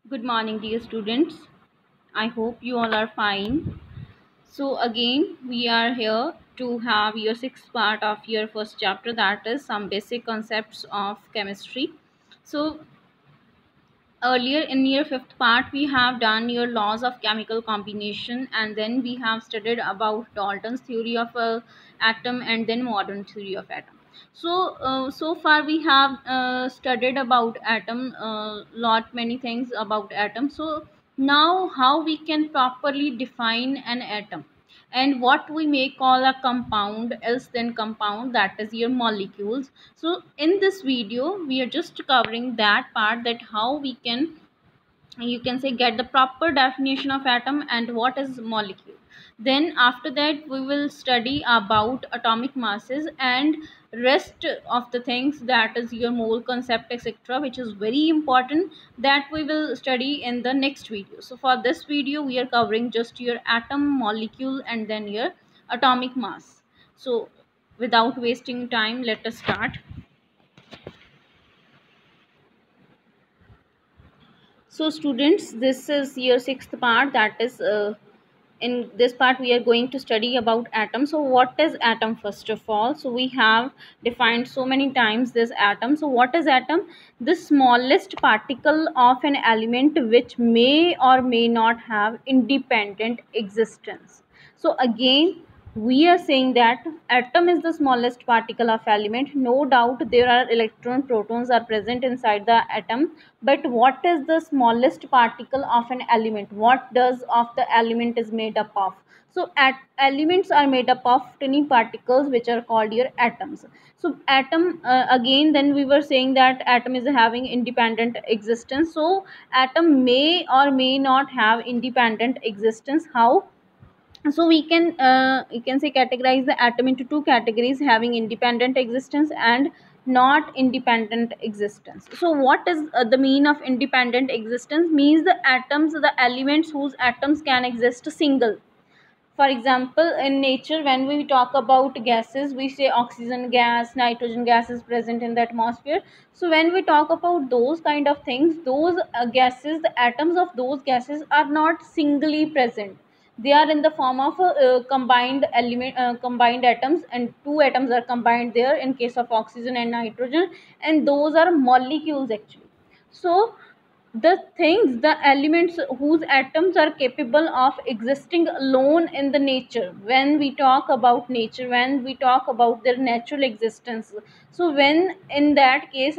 Good morning, dear students. I hope you all are fine. So, again, we are here to have your sixth part of your first chapter, that is some basic concepts of chemistry. So, earlier in your fifth part, we have done your laws of chemical combination, and then we have studied about Dalton's theory of atom and then modern theory of atom. So far we have studied about atom, lot many things about atom. So now how we can properly define an atom and what we may call a compound, else then compound, that is your molecules. So in this video we are just covering that part, that how we can, you can say, get the proper definition of atom and what is molecule. Then after that we will study about atomic masses and rest of the things, that is your mole concept, etc., which is very important, that we will study in the next video. So for this video we are covering just your atom, molecule, and then your atomic mass. So without wasting time, let us start. So students, this is your sixth part, that is in this part we are going to study about atom. So what is atom first of all? So we have defined so many times this atom. So what is atom? The smallest particle of an element which may or may not have independent existence. So again, we are saying that atom is the smallest particle of element. No doubt there are electron, protons are present inside the atom, but what is the smallest particle of an element? What does of the element is made up of? So elements are made up of tiny particles which are called your atoms. So atom, again, then we were saying that atom is having independent existence. So atom may or may not have independent existence. How? So we can, you can say, categorize the atom into two categories, having independent existence and not independent existence. So what is the mean of independent existence? Means the atoms, the elements whose atoms can exist single. For example, in nature, when we talk about gases, we say oxygen gas, nitrogen gas is present in the atmosphere. So when we talk about those kind of things, those gases, the atoms of those gases are not singly present. They are in the form of combined element, combined atoms, and two atoms are combined there in case of oxygen and nitrogen, and those are molecules actually. So the things, the elements whose atoms are capable of existing alone in the nature, when we talk about nature, when we talk about their natural existence. So when in that case,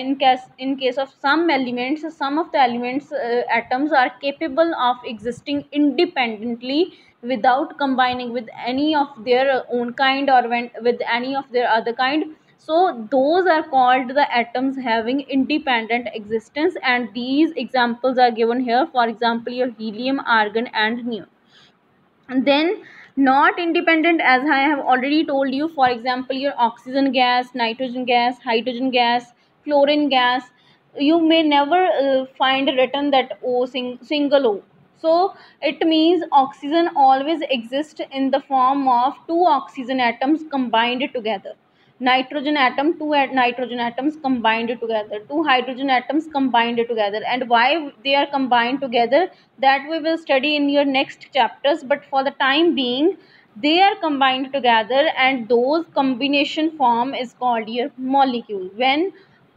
in case of some elements, some of the elements, atoms are capable of existing independently without combining with any of their own kind, or when with any of their other kind. So those are called the atoms having independent existence, and these examples are given here. For example, your helium, argon, and neon. And then not independent, as I have already told you, for example, your oxygen gas, nitrogen gas, hydrogen gas, chlorine gas, you may never find written that single O. So it means oxygen always exists in the form of two oxygen atoms combined together. Nitrogen atom, nitrogen atoms combined together, two hydrogen atoms combined together. And why they are combined together, that we will study in your next chapters, but for the time being they are combined together, and those combination form is called your molecule. When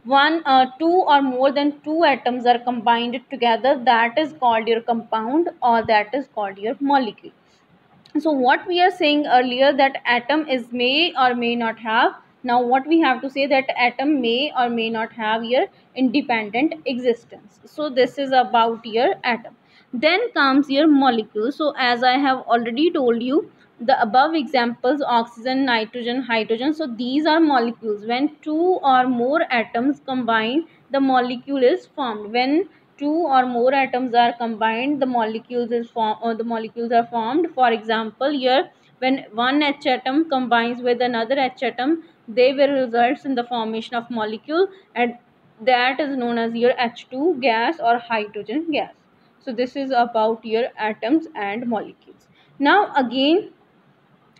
two or more than two atoms are combined together, that is called your compound, or that is called your molecule. So what we are saying earlier, that atom is may or may not have. Now what we have to say, that atom may or may not have your independent existence. So this is about your atom. Then comes your molecule. So as I have already told you, the above examples, oxygen, nitrogen, hydrogen, so these are molecules. When two or more atoms combine, the molecule is formed. When two or more atoms are combined, the molecules is the molecules are formed. For example, here, when one H atom combines with another H atom, they will result in the formation of molecule, and that is known as your H2 gas or hydrogen gas. So this is about your atoms and molecules. Now again,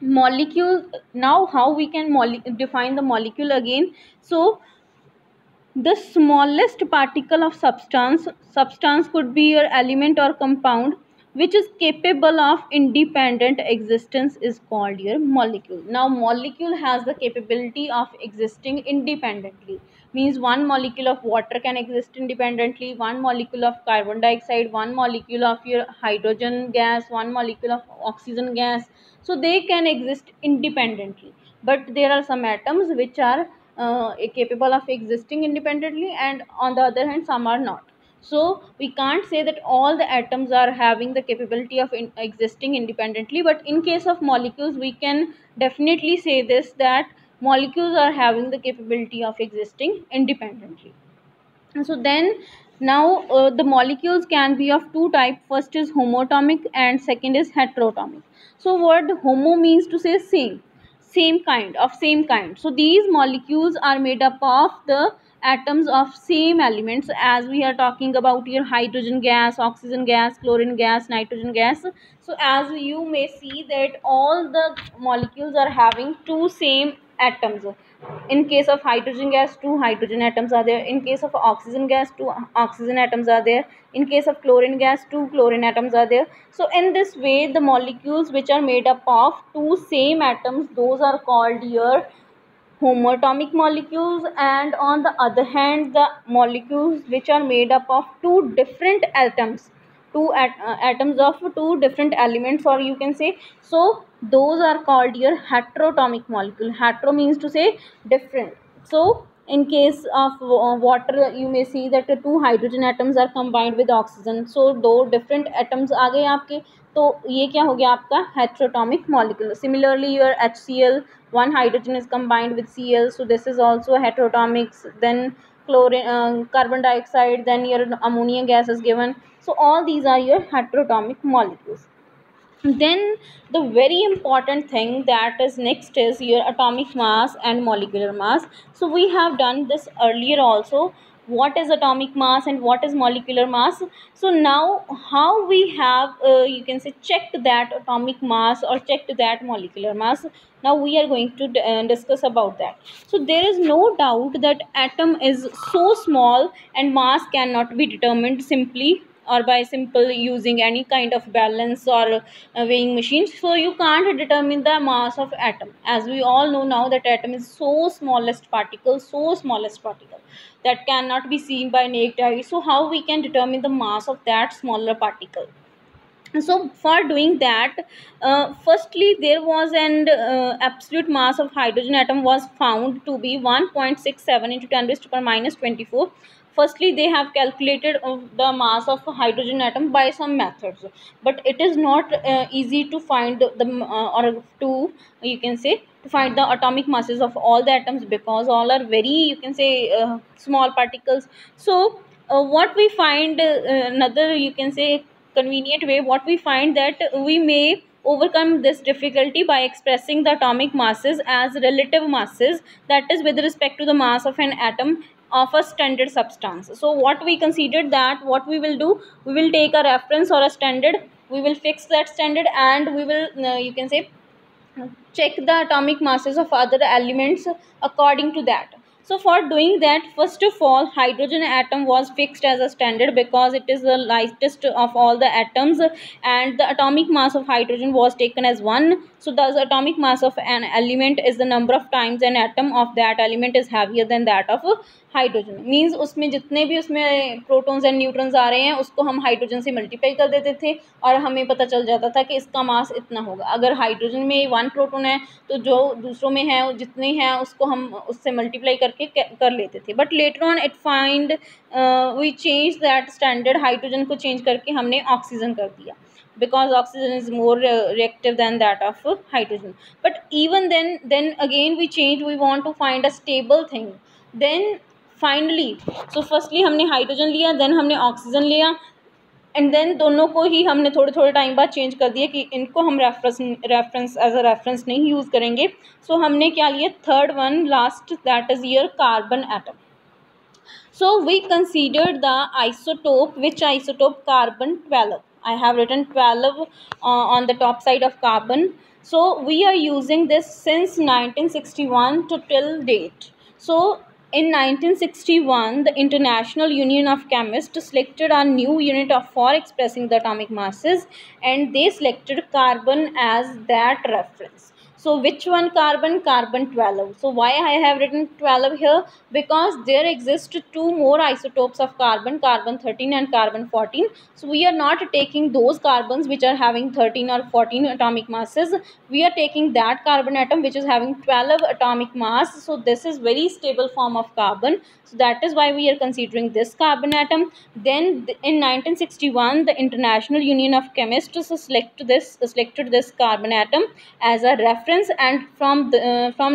molecule, now how we can define the molecule again. So The smallest particle of substance could be your element or compound which is capable of independent existence is called your molecule. Now molecule has the capability of existing independently, means one molecule of water can exist independently, one molecule of carbon dioxide, one molecule of your hydrogen gas, one molecule of oxygen gas, so they can exist independently. But there are some atoms which are capable of existing independently, and on the other hand some are not. So we can't say that all the atoms are having the capability of existing independently, but in case of molecules we can definitely say this, that molecules are having the capability of existing independently. So then now the molecules can be of two types. First is homoatomic and second is heteroatomic. So word homo means to say same kind, of same kind. So these molecules are made up of the atoms of same elements, as we are talking about your hydrogen gas, oxygen gas, chlorine gas, nitrogen gas. So as you may see that all the molecules are having two same atoms. In case of hydrogen gas, two hydrogen atoms are there. In case of oxygen gas, two oxygen atoms are there. In case of chlorine gas, two chlorine atoms are there. So in this way the molecules which are made up of two same atoms, those are called your homoatomic molecules. And on the other hand, the molecules which are made up of two different atoms, atoms of two different elements, or you can say, so those are called your heteroatomic molecule. Hetero means to say different. So in case of water, you may see that the two hydrogen atoms are combined with oxygen, so दो different atoms आ गए आपके, तो ये क्या हो गया आपका heteroatomic molecule. Similarly your HCl, one hydrogen is combined with Cl, so this is also heteroatomic. Then chlorine, carbon dioxide, then your ammonia gas is given. So all these are your heteroatomic molecules. Then the very important thing that is next is your atomic mass and molecular mass. So we have done this earlier also, what is atomic mass and what is molecular mass. So now how we have you can say checked that atomic mass or checked that molecular mass, now we are going to discuss about that. So there is no doubt that atom is so small and mass cannot be determined simply or by simple using any kind of balance or weighing machines. So you can't determine the mass of atom, as we all know now that atom is so smallest particle that cannot be seen by naked eye. So how we can determine the mass of that smaller particle? So for doing that, firstly there was an absolute mass of hydrogen atom was found to be 1.67 into 10 raised to power minus 24. Firstly they have calculated the mass of hydrogen atom by some methods, but it is not easy to find the or to, you can say, to find the atomic masses of all the atoms, because all are very, you can say, small particles. So what we find, another, you can say, convenient way, what we find that we may overcome this difficulty by expressing the atomic masses as relative masses, that is with respect to the mass of an atom of a standard substance. So what we considered, that what we will do, we will take a reference or a standard, we will fix that standard, and we will you can say check the atomic masses of other elements according to that. So for doing that, first of all, hydrogen atom was fixed as a standard because it is the lightest of all the atoms, and the atomic mass of hydrogen was taken as 1. So the atomic mass of an element is the number of times an atom of that element is heavier than that of hydrogen, means उसमें जितने भी उसमें protons and neutrons आ रहे हैं उसको हम hydrogen से multiply कर देते थे और हमें पता चल जाता था कि इसका मास इतना होगा. अगर हाइड्रोजन में 1 प्रोटॉन है तो जो दूसरों में है जितने हैं उसको हम उससे मल्टीप्लाई करके कर लेते थे. But later on it find we change that standard, hydrogen को चेंज करके हमने ऑक्सीजन कर दिया, because oxygen is more reactive than that of hydrogen. But even then again we change, we want to find a stable thing. Then finally, so firstly हमने hydrogen लिया, then हमने oxygen लिया, and then दोनों को ही हमने थोड़े थोड़े time बाद चेंज कर दिया कि इनको हम रेफरेंस एज अ रेफरेंस नहीं यूज़ करेंगे. सो हमने क्या लिया, third one last, that is your carbon atom. So we considered the isotope, which isotope? Carbon 12. I have written 12 on the top side of carbon. So we are using this since 1961 to till date. So In 1961, the International Union of Chemists selected a new unit for expressing the atomic masses, and they selected carbon as that reference. So which one carbon? Carbon 12. So why I have written 12 here? Because there exist two more isotopes of carbon, carbon 13 and carbon 14. So we are not taking those carbons which are having 13 or 14 atomic masses. We are taking that carbon atom which is having 12 atomic mass. So this is very stable form of carbon. So that is why we are considering this carbon atom. Then in 1961, the International Union of Chemists selected this carbon atom as a reference, and from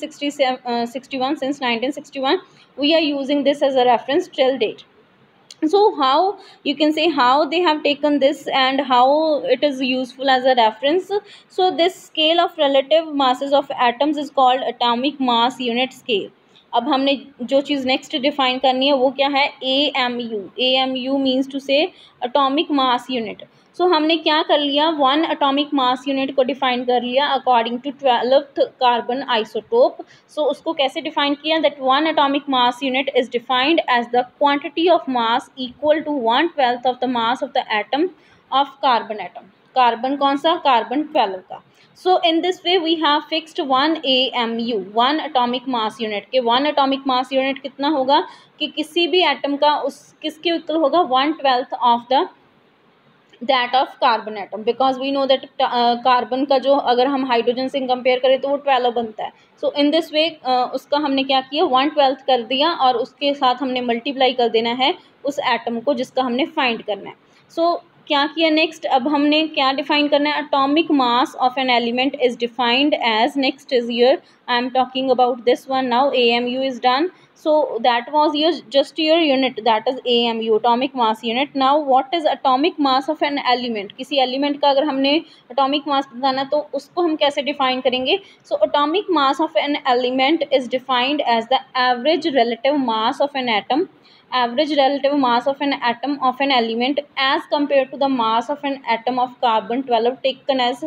1961, since 1961, we are using this as a reference till date. So how you can say how they have taken this and how it is useful as a reference. So this scale of relative masses of atoms is called atomic mass unit scale. अब हमने जो चीज़ next define करनी है वो क्या है? AMU. AMU means to say atomic mass unit. So हमने क्या कर लिया? वन एटॉमिक मास यूनिट को डिफाइन कर लिया according to 12th carbon isotope. So उसको कैसे डिफाइन किया? That one atomic mass unit is defined as the quantity of mass equal to 1/12 of the mass of the atom of carbon atom. Carbon कौन सा? Carbon 12 का. So in this way we have fixed 1 AMU, 1 atomic mass unit. के 1 atomic mass unit कितना होगा कि किसी भी atom का उस किसके इक्वल होगा? 1/12 of the that of carbon atom. Because we know that carbon का जो अगर हम हाइड्रोजन से कंपेयर करें तो वो 12 बनता है. सो इन दिस वे उसका हमने क्या किया? 1/12 कर दिया और उसके साथ हमने मल्टीप्लाई कर देना है उस एटम को जिसका हमने फाइंड करना है. सो क्या किया नेक्स्ट? अब हमने क्या डिफाइन करना है? Atomic mass of an element is defined as, next is here I am talking about this one now. AMU is done. So that was your just your unit, that is AMU, atomic mass unit. Now what is atomic mass of an element? किसी element का अगर हमने atomic mass बताना तो उसको हम कैसे define करेंगे? So atomic mass of an element is defined as the average relative mass of an atom, average relative mass of an atom of an element as compared to the mass of an atom of carbon 12 taken as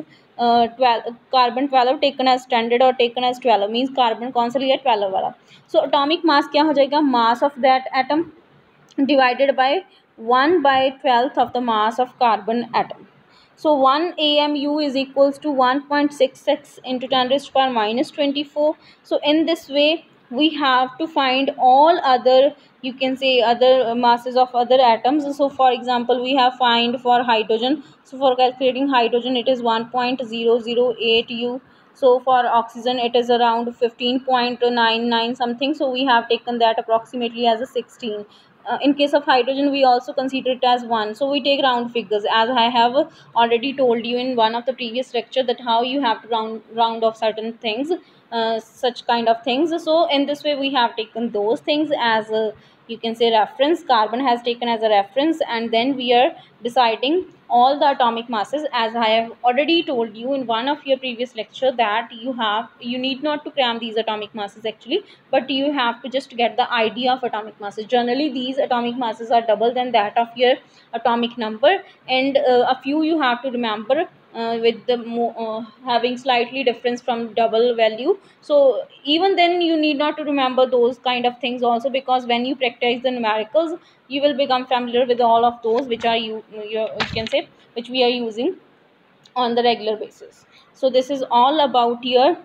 12 12 taken as standard or taken as 12 means carbon कौन सा लिया? 12 वाला. सो atomic mass क्या हो जाएगा? Mass of that atom divided by 1/12 of the mass of carbon atom. So 1 AMU is equals to 1.66 into 10 raised to power minus 24. So in this way we have to find all other, you can say, other masses of other atoms. So for example we have find for hydrogen. So for calculating hydrogen it is 1.008 U. So for oxygen it is around 15.99 something. So we have taken that approximately as a 16. In case of hydrogen we also consider it as 1. So we take round figures, as I have already told you in one of the previous lecture that how you have to round off certain things, such kind of things. So in this way we have taken those things as a, you can say, reference. Carbon has taken as a reference, and then we are deciding all the atomic masses. As I have already told you in one of your previous lecture that you need not to cram these atomic masses actually, but you have to just get the idea of atomic masses. Generally these atomic masses are double than that of your atomic number, and a few you have to remember with the having slightly difference from double value. So even then you need not to remember those kind of things also, because when you practice the numericals you will become familiar with all of those which are you can say which we are using on the regular basis. So this is all about your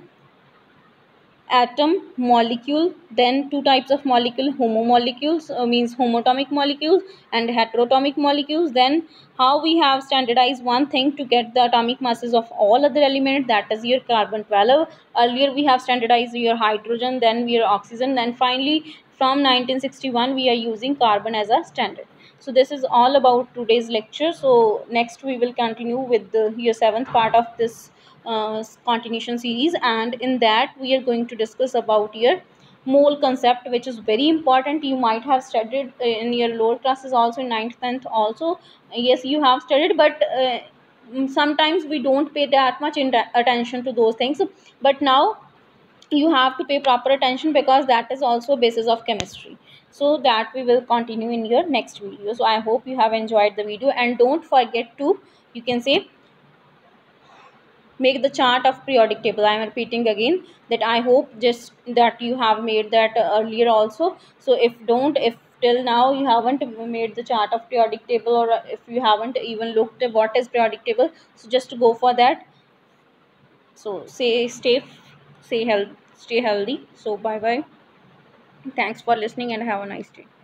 atom, molecule. Then two types of molecule: homomolecules, means homatomic molecules, and heteroatomic molecules. Then how we have standardized one thing to get the atomic masses of all other elements, that is your carbon 12. Earlier we have standardized your hydrogen, then your oxygen, then finally from 1961 we are using carbon as a standard. So this is all about today's lecture. So next we will continue with your seventh part of this continuation series, and in that we are going to discuss about your mole concept, which is very important. You might have studied in your lower classes also, in 9th 10th also. Yes, you have studied, but sometimes we don't pay that much attention to those things, but now you have to pay proper attention, because that is also basis of chemistry. So that we will continue in your next video. So I hope you have enjoyed the video, and don't forget to, you can say, make the chart of periodic table. I am repeating again that I hope just that you have made that earlier also. So if till now you haven't made the chart of periodic table, or if you haven't even looked at what is periodic table, so just go for that. So stay healthy. So bye bye. Thanks for listening and have a nice day.